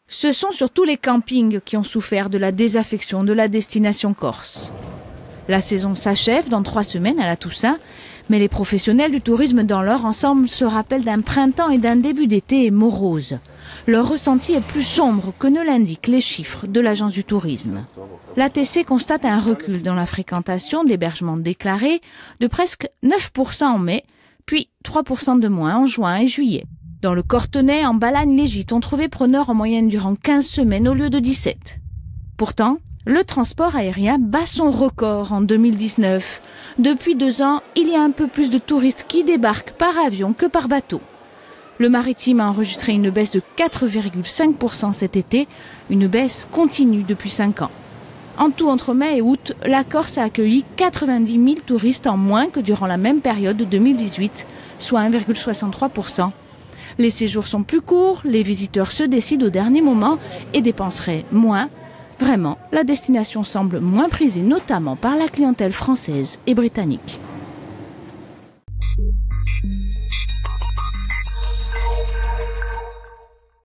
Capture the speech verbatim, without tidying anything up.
Ce sont surtout les campings qui ont souffert de la désaffection de la destination corse. La saison s'achève dans trois semaines à la Toussaint, mais les professionnels du tourisme dans leur ensemble se rappellent d'un printemps et d'un début d'été morose. Leur ressenti est plus sombre que ne l'indiquent les chiffres de l'agence du tourisme. L'A T C constate un recul dans la fréquentation d'hébergements déclarés de presque neuf pour cent en mai, puis trois pour cent de moins en juin et juillet. Dans le Cortenay, en Balagne, les gîtes ont trouvé preneurs en moyenne durant quinze semaines au lieu de dix-sept. Pourtant, le transport aérien bat son record en deux mille dix-neuf. Depuis deux ans, il y a un peu plus de touristes qui débarquent par avion que par bateau. Le maritime a enregistré une baisse de quatre virgule cinq pour cent cet été, une baisse continue depuis cinq ans. En tout, entre mai et août, la Corse a accueilli quatre-vingt-dix mille touristes en moins que durant la même période de deux mille dix-huit, soit un virgule soixante-trois pour cent. Les séjours sont plus courts, les visiteurs se décident au dernier moment et dépenseraient moins. Vraiment, la destination semble moins prisée, notamment par la clientèle française et britannique.